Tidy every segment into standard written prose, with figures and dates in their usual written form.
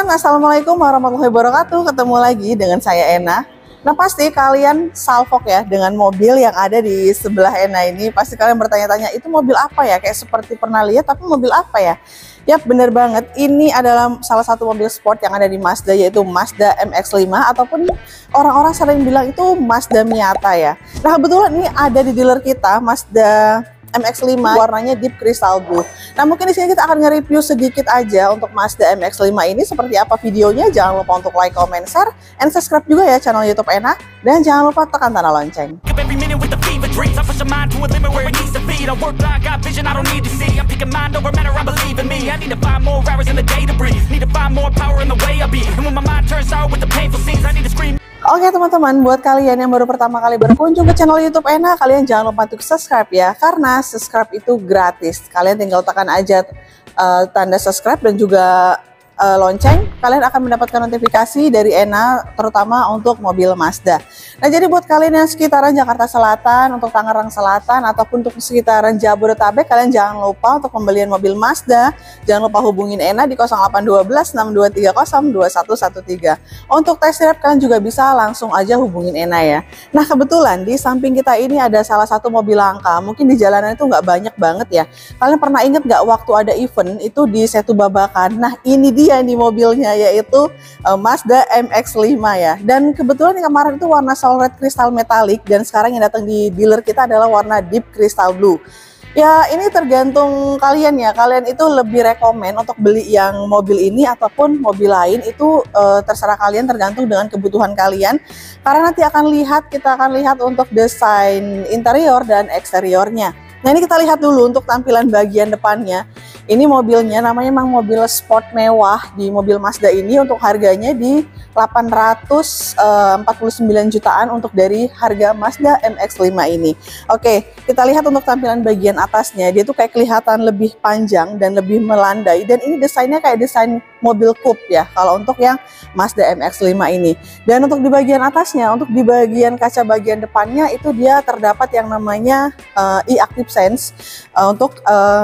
teman-teman, assalamualaikum warahmatullahi wabarakatuh. Ketemu lagi dengan saya Ena. Nah, pasti kalian salfok ya dengan mobil yang ada di sebelah Ena ini. Pasti kalian bertanya-tanya, itu mobil apa ya? Kayak seperti pernah lihat, tapi mobil apa ya? Yap, bener banget. Ini adalah salah satu mobil sport yang ada di Mazda, yaitu Mazda MX-5, ataupun orang-orang sering bilang itu Mazda Miata ya. Nah, kebetulan ini ada di dealer kita, Mazda MX-5, warnanya deep crystal blue. Nah, mungkin di sini kita akan nge-review sedikit aja untuk Mazda MX-5 ini seperti apa videonya. Jangan lupa untuk like, comment, share, and subscribe juga ya channel YouTube Ena. Dan jangan lupa tekan tanda lonceng. Oke teman-teman, buat kalian yang baru pertama kali berkunjung ke channel YouTube Ena, kalian jangan lupa untuk subscribe ya, karena subscribe itu gratis. Kalian tinggal tekan aja tanda subscribe dan juga lonceng, kalian akan mendapatkan notifikasi dari Ena, terutama untuk mobil Mazda. Nah, jadi buat kalian yang sekitaran Jakarta Selatan, untuk Tangerang Selatan, ataupun untuk sekitaran Jabodetabek, kalian jangan lupa untuk pembelian mobil Mazda, jangan lupa hubungin Ena di 0812 6230 2113. Untuk test drive kalian juga bisa langsung aja hubungin Ena ya. Nah, kebetulan di samping kita ini ada salah satu mobil langka, mungkin di jalanan itu nggak banyak banget ya. Kalian pernah inget nggak waktu ada event itu di Setu Babakan? Nah, ini dia di mobilnya, yaitu Mazda MX-5 ya. Dan kebetulan yang kemarin itu warna Soul Red Crystal Metallic, dan sekarang yang datang di dealer kita adalah warna Deep Crystal Blue. Ya, ini tergantung kalian ya. Kalian itu lebih rekomen untuk beli yang mobil ini ataupun mobil lain, itu terserah kalian, tergantung dengan kebutuhan kalian. Karena nanti kita akan lihat untuk desain interior dan eksteriornya. Nah, ini kita lihat dulu untuk tampilan bagian depannya. Ini mobilnya namanya memang mobil sport mewah di mobil Mazda ini, untuk harganya di 849 jutaan untuk dari harga Mazda MX-5 ini. Oke, kita lihat untuk tampilan bagian atasnya. Dia tuh kayak kelihatan lebih panjang dan lebih melandai, dan ini desainnya kayak desain mobil coupe ya kalau untuk yang Mazda MX-5 ini. Dan untuk di bagian atasnya, untuk di bagian kaca bagian depannya itu dia terdapat yang namanya e-Active Sense untuk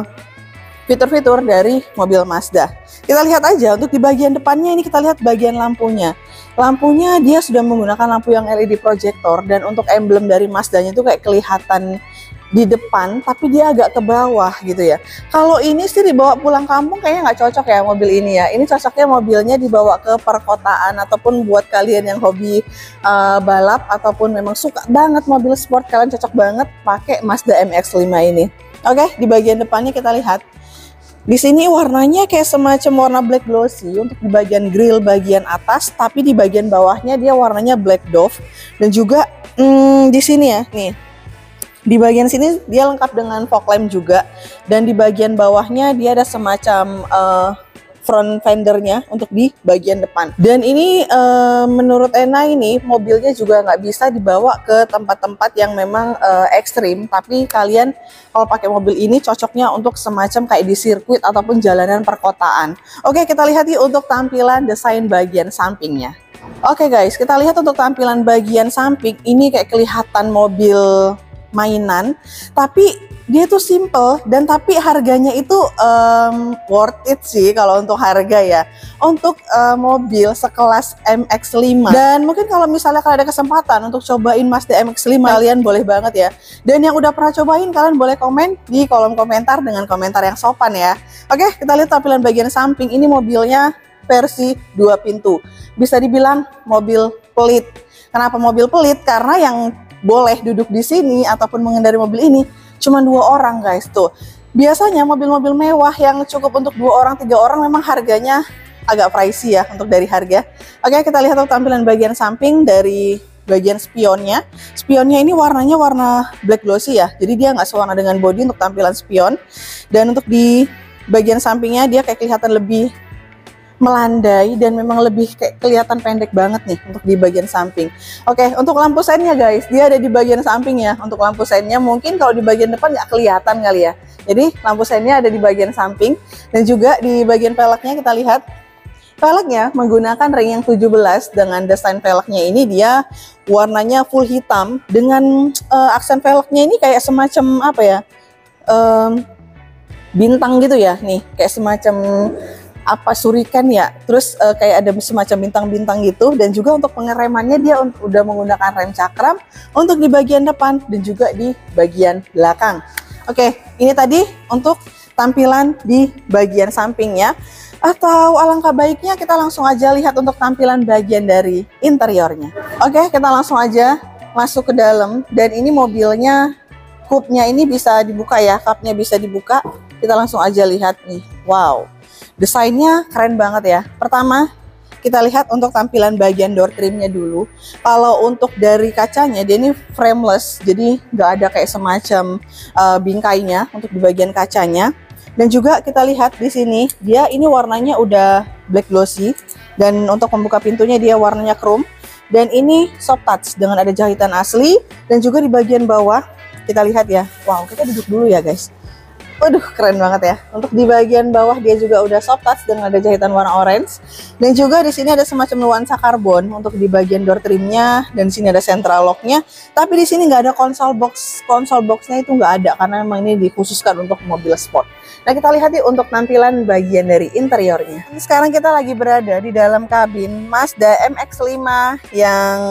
fitur-fitur dari mobil Mazda. Kita lihat aja untuk di bagian depannya ini, kita lihat bagian lampunya. Lampunya dia sudah menggunakan lampu yang LED projector, dan untuk emblem dari Mazdanya itu kayak kelihatan di depan, tapi dia agak ke bawah gitu ya. Kalau ini sih dibawa pulang kampung kayaknya nggak cocok ya mobil ini ya. Ini cocoknya mobilnya dibawa ke perkotaan, ataupun buat kalian yang hobi balap ataupun memang suka banget mobil sport, kalian cocok banget pakai Mazda MX-5 ini. Oke, di bagian depannya kita lihat. Di sini warnanya kayak semacam warna black glossy untuk di bagian grill bagian atas, tapi di bagian bawahnya dia warnanya black dove. Dan juga di sini ya, nih. Di bagian sini dia lengkap dengan fog lamp juga, dan di bagian bawahnya dia ada semacam front fendernya untuk di bagian depan. Dan ini menurut Ena ini mobilnya juga nggak bisa dibawa ke tempat-tempat yang memang ekstrim, tapi kalian kalau pakai mobil ini cocoknya untuk semacam kayak di sirkuit ataupun jalanan perkotaan. Oke, kita lihat yuk untuk tampilan desain bagian sampingnya. Oke guys, kita lihat untuk tampilan bagian samping ini kayak kelihatan mobil mainan, tapi dia tuh simple, dan tapi harganya itu worth it sih kalau untuk harga ya, untuk mobil sekelas MX-5. Dan mungkin kalau misalnya kalian ada kesempatan untuk cobain Mazda MX-5, kalian boleh banget ya. Dan yang udah pernah cobain, kalian boleh komen di kolom komentar dengan komentar yang sopan ya. Oke, kita lihat tampilan bagian samping. Ini mobilnya versi 2 pintu, bisa dibilang mobil pelit. Kenapa mobil pelit? Karena yang boleh duduk di sini ataupun mengendari mobil ini cuma 2 orang guys. Tuh, biasanya mobil-mobil mewah yang cukup untuk 2 orang 3 orang memang harganya agak pricey ya untuk dari harga. Oke, kita lihat untuk tampilan bagian samping dari bagian spionnya. Spionnya ini warnanya warna black glossy ya, jadi dia nggak sewarna dengan bodi untuk tampilan spion. Dan untuk di bagian sampingnya dia kayak kelihatan lebih melandai, dan memang lebih kayak kelihatan pendek banget nih untuk di bagian samping. Oke, untuk lampu seinnya guys, dia ada di bagian samping ya. Untuk lampu seinnya mungkin kalau di bagian depan nggak kelihatan kali ya. Jadi lampu seinnya ada di bagian samping, dan juga di bagian peleknya kita lihat. Peleknya menggunakan ring yang 17, dengan desain peleknya ini dia warnanya full hitam, dengan aksen peleknya ini kayak semacam apa ya, bintang gitu ya, nih kayak semacam apa surikan ya, terus kayak ada semacam bintang-bintang gitu. Dan juga untuk pengeremannya dia udah menggunakan rem cakram untuk di bagian depan dan juga di bagian belakang. Oke, ini tadi untuk tampilan di bagian sampingnya. Atau alangkah baiknya kita langsung aja lihat untuk tampilan bagian dari interiornya. Oke, kita langsung aja masuk ke dalam. Dan ini mobilnya, kupnya ini bisa dibuka ya, cupnya bisa dibuka. Kita langsung aja lihat nih. Wow, desainnya keren banget ya. Pertama, kita lihat untuk tampilan bagian door trimnya dulu. Kalau untuk dari kacanya, dia ini frameless, jadi nggak ada kayak semacam bingkainya untuk di bagian kacanya. Dan juga kita lihat di sini, dia ini warnanya udah black glossy. Dan untuk membuka pintunya dia warnanya chrome. Dan ini soft touch dengan ada jahitan asli. Dan juga di bagian bawah, kita lihat ya. Wow, kita duduk dulu ya guys. Waduh, keren banget ya. Untuk di bagian bawah dia juga udah soft touch dengan ada jahitan warna orange. Dan juga di sini ada semacam nuansa karbon untuk di bagian door trimnya. Dan di sini ada central locknya. Tapi di sini nggak ada console box. Console boxnya itu nggak ada karena memang ini dikhususkan untuk mobil sport. Nah, kita lihat nih untuk tampilan bagian dari interiornya. Sekarang kita lagi berada di dalam kabin Mazda MX-5 yang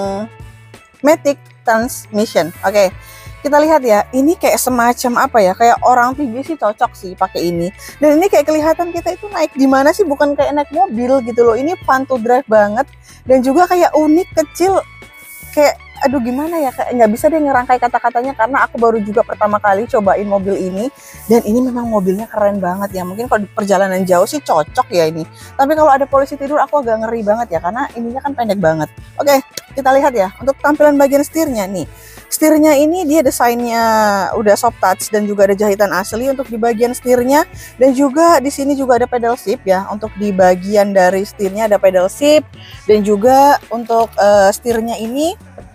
Matic Transmission. Oke. Kita lihat ya, ini kayak semacam apa ya, kayak orang tinggi sih cocok sih pakai ini. Dan ini kayak kelihatan kita itu naik di mana sih, bukan kayak naik mobil gitu loh. Ini fun to drive banget dan juga kayak unik, kecil, kayak aduh gimana ya, kayak nggak bisa deh ngerangkai kata-katanya karena aku baru juga pertama kali cobain mobil ini. Dan ini memang mobilnya keren banget ya. Mungkin kalau di perjalanan jauh sih cocok ya ini. Tapi kalau ada polisi tidur aku agak ngeri banget ya karena ininya kan pendek banget. Oke, kita lihat ya untuk tampilan bagian setirnya nih. Setirnya ini dia desainnya udah soft touch dan juga ada jahitan asli untuk di bagian setirnya. Dan juga di sini juga ada pedal shift ya. Untuk di bagian dari setirnya ada pedal shift. Dan juga untuk setirnya ini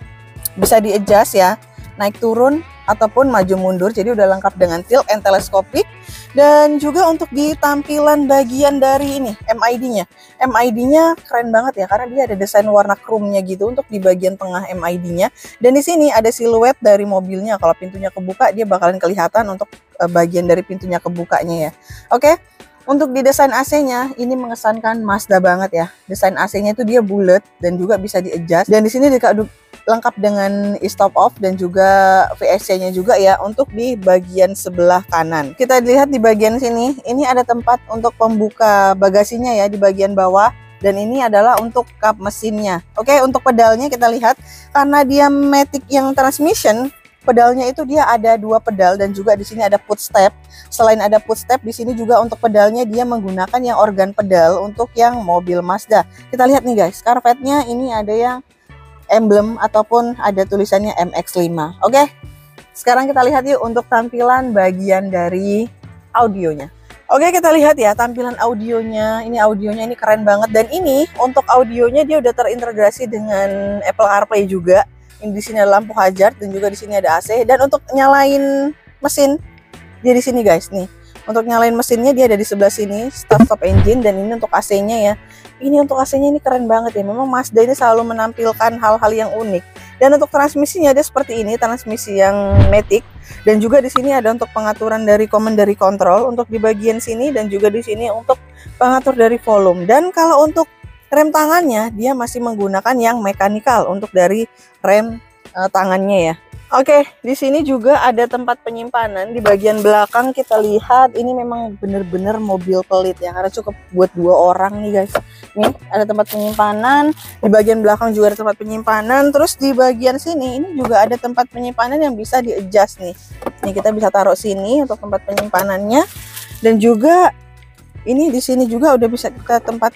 bisa di-adjust ya, naik turun ataupun maju mundur. Jadi udah lengkap dengan tilt and telescopic. Dan juga untuk di tampilan bagian dari ini MID-nya. MID-nya keren banget ya karena dia ada desain warna chrome-nya gitu untuk di bagian tengah MID-nya. Dan di sini ada siluet dari mobilnya. Kalau pintunya kebuka dia bakalan kelihatan untuk bagian dari pintunya kebukanya ya. Oke. Untuk di desain AC-nya ini mengesankan Mazda banget ya. Desain AC-nya itu dia bulat dan juga bisa di-adjust. Dan di sini lengkap dengan e-stop off dan juga VSC-nya juga ya untuk di bagian sebelah kanan. Kita lihat di bagian sini, ini ada tempat untuk pembuka bagasinya ya di bagian bawah. Dan ini adalah untuk kap mesinnya. Oke, untuk pedalnya kita lihat karena dia Matic yang transmission, pedalnya itu dia ada 2 pedal dan juga di sini ada footstep. Selain ada footstep, di sini juga untuk pedalnya dia menggunakan yang organ pedal untuk yang mobil Mazda. Kita lihat nih guys, karpetnya ini ada yang emblem ataupun ada tulisannya MX-5. Oke, sekarang kita lihat yuk untuk tampilan bagian dari audionya. Oke, kita lihat ya tampilan audionya. Ini audionya ini keren banget dan ini untuk audionya dia udah terintegrasi dengan Apple CarPlay juga. Ini di sini ada lampu hazard dan juga di sini ada AC. Dan untuk nyalain mesin dia di sini guys nih. Untuk nyalain mesinnya dia ada di sebelah sini, start stop engine. Dan ini untuk AC-nya ya. Ini untuk AC-nya ini keren banget ya. Memang Mazda ini selalu menampilkan hal-hal yang unik. Dan untuk transmisinya ada seperti ini, transmisi yang Matic. Dan juga di sini ada untuk pengaturan dari command dari control untuk di bagian sini dan juga di sini untuk pengatur dari volume. Dan kalau untuk rem tangannya dia masih menggunakan yang mechanical untuk dari rem tangannya ya. Oke, di sini juga ada tempat penyimpanan di bagian belakang. Kita lihat ini memang bener-bener mobil pelit ya karena cukup buat 2 orang nih guys. Nih ada tempat penyimpanan, di bagian belakang juga ada tempat penyimpanan. Terus di bagian sini ini juga ada tempat penyimpanan yang bisa di-adjust nih. Nih kita bisa taruh sini untuk tempat penyimpanannya. Dan juga ini di sini juga udah bisa kita tempat.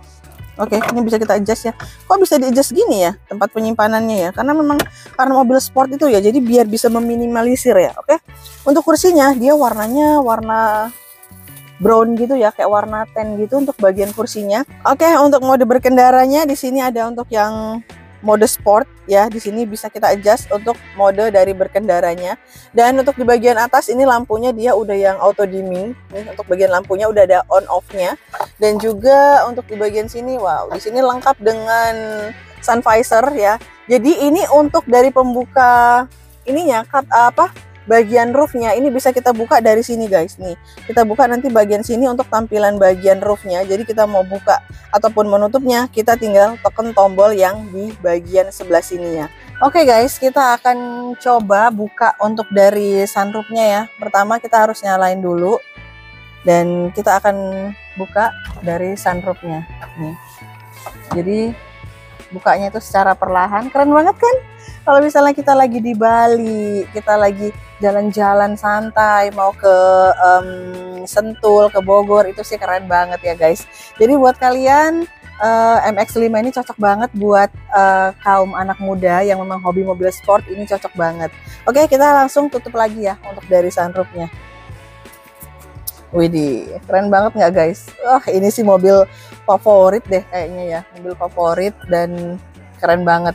Oke, ini bisa kita adjust ya. Kok bisa di-adjust gini ya tempat penyimpanannya ya? Karena memang karena mobil sport itu ya, jadi biar bisa meminimalisir ya. Oke. Untuk kursinya dia warnanya warna brown gitu ya, kayak warna tan gitu untuk bagian kursinya. Oke, untuk mode berkendaranya di sini ada untuk yang mode sport ya. Di sini bisa kita adjust untuk mode dari berkendaranya. Dan untuk di bagian atas ini lampunya dia udah yang auto dimming. Nih untuk bagian lampunya udah ada on off-nya. Dan juga untuk di bagian sini, wow, di sini lengkap dengan sun visor ya. Jadi ini untuk dari pembuka ininya bagian roofnya ini bisa kita buka dari sini guys. Nih, kita buka nanti bagian sini untuk tampilan bagian roofnya. Jadi kita mau buka ataupun menutupnya, kita tinggal tekan tombol yang di bagian sebelah sininya. Oke guys, kita akan coba buka untuk dari sunroofnya ya. Pertama kita harus nyalain dulu, dan kita akan buka dari sunroofnya. Nih, jadi bukanya itu secara perlahan. Keren banget kan? Kalau misalnya kita lagi di Bali, kita lagi jalan-jalan santai, mau ke Sentul, ke Bogor, itu sih keren banget ya guys. Jadi buat kalian, MX-5 ini cocok banget buat kaum anak muda yang memang hobi mobil sport, ini cocok banget. Oke, kita langsung tutup lagi ya untuk dari sunroofnya. Widih, keren banget nggak guys? Ini sih mobil favorit deh kayaknya ya, mobil favorit dan keren banget.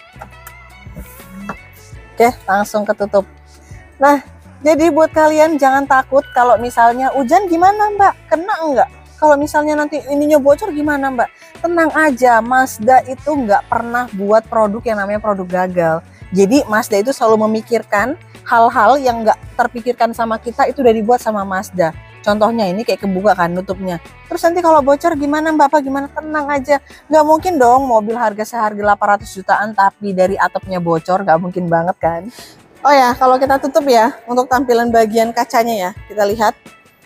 Oke, langsung ketutup. Nah, jadi buat kalian jangan takut kalau misalnya hujan gimana Mbak? Kena enggak? Kalau misalnya nanti ininya bocor gimana Mbak? Tenang aja, Mazda itu nggak pernah buat produk yang namanya produk gagal. Jadi Mazda itu selalu memikirkan hal-hal yang nggak terpikirkan sama kita itu udah dibuat sama Mazda. Contohnya ini kayak kebuka kan nutupnya. Terus nanti kalau bocor gimana Mbak? Apa gimana? Tenang aja. Nggak mungkin dong mobil harga seharga 800 jutaan tapi dari atapnya bocor. Nggak mungkin banget kan? Oh ya, kalau kita tutup ya untuk tampilan bagian kacanya ya. Kita lihat.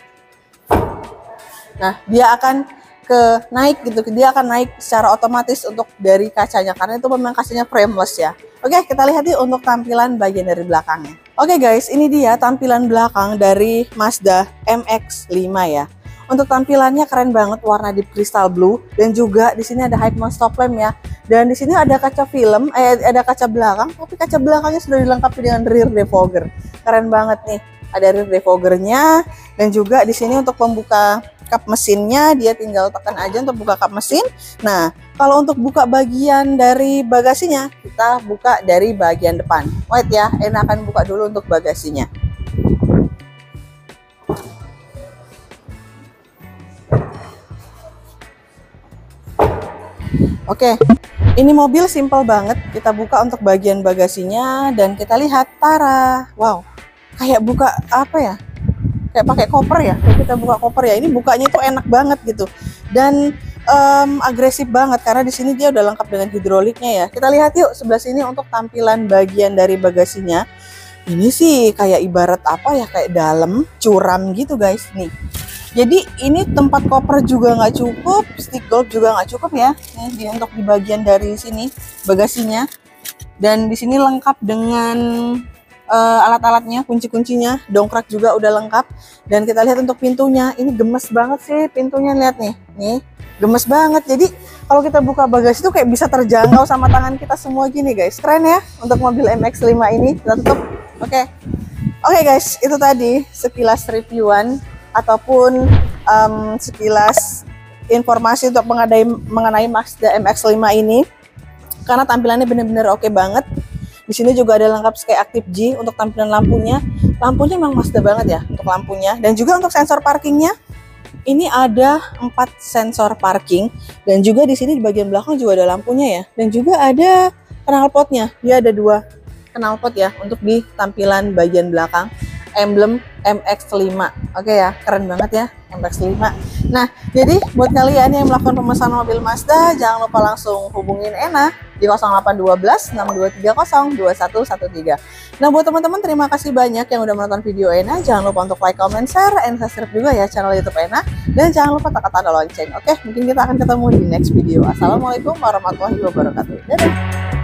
Nah, dia akan naik gitu. Dia akan naik secara otomatis untuk dari kacanya. Karena itu memang kacanya frameless ya. Oke, kita lihat yuk untuk tampilan bagian dari belakangnya. Oke guys, ini dia tampilan belakang dari Mazda MX-5 ya. Untuk tampilannya keren banget, warna deep crystal blue, dan juga di sini ada high mount stop lamp ya. Dan di sini ada kaca film, ada kaca belakang, tapi kaca belakangnya sudah dilengkapi dengan rear defogger. Keren banget nih, ada rear defoggernya, dan juga di sini untuk pembuka kap mesinnya dia tinggal tekan aja untuk buka kap mesin. Nah, kalau untuk buka bagian dari bagasinya, kita buka dari bagian depan. Wait ya, Ena akan buka dulu untuk bagasinya. Oke, ini mobil simple banget. Kita buka untuk bagian bagasinya dan kita lihat, tara, wow, kayak buka apa ya? Kayak pakai koper ya, kayak kita buka koper ya. Ini bukanya itu enak banget gitu dan agresif banget karena di sini dia udah lengkap dengan hidroliknya ya. Kita lihat yuk sebelah sini untuk tampilan bagian dari bagasinya. Ini sih kayak ibarat apa ya, kayak dalam curam gitu guys nih. Jadi ini tempat koper juga nggak cukup, stick golf juga nggak cukup ya. Nih untuk di bagian dari sini bagasinya, dan di sini lengkap dengan alat-alatnya, kunci-kuncinya, dongkrak juga udah lengkap. Dan kita lihat untuk pintunya, ini gemes banget sih pintunya, lihat nih gemes banget. Jadi kalau kita buka bagasi itu kayak bisa terjangkau sama tangan kita semua gini guys. Keren ya untuk mobil MX-5 ini. Kita tutup. Oke guys, itu tadi sekilas reviewan ataupun sekilas informasi untuk mengenai Mazda MX-5 ini, karena tampilannya bener-bener oke banget. Di sini juga ada lengkap Sky Active G untuk tampilan lampunya. Lampunya memang Mazda banget ya untuk lampunya. Dan juga untuk sensor parkingnya, ini ada 4 sensor parking. Dan juga di sini di bagian belakang juga ada lampunya ya. Dan juga ada knalpotnya. Dia ada 2 knalpot ya untuk di tampilan bagian belakang. Emblem MX-5. Oke ya, keren banget ya MX-5. Nah, jadi buat kalian yang melakukan pemesanan mobil Mazda, jangan lupa langsung hubungin Ena di 0812 6230 2113. Nah, buat teman-teman terima kasih banyak yang udah menonton video Ena. Jangan lupa untuk like, comment, share, and subscribe juga ya channel YouTube Ena. Dan jangan lupa tekan tanda lonceng. Oke, mungkin kita akan ketemu di next video. Assalamualaikum warahmatullahi wabarakatuh. Dadah!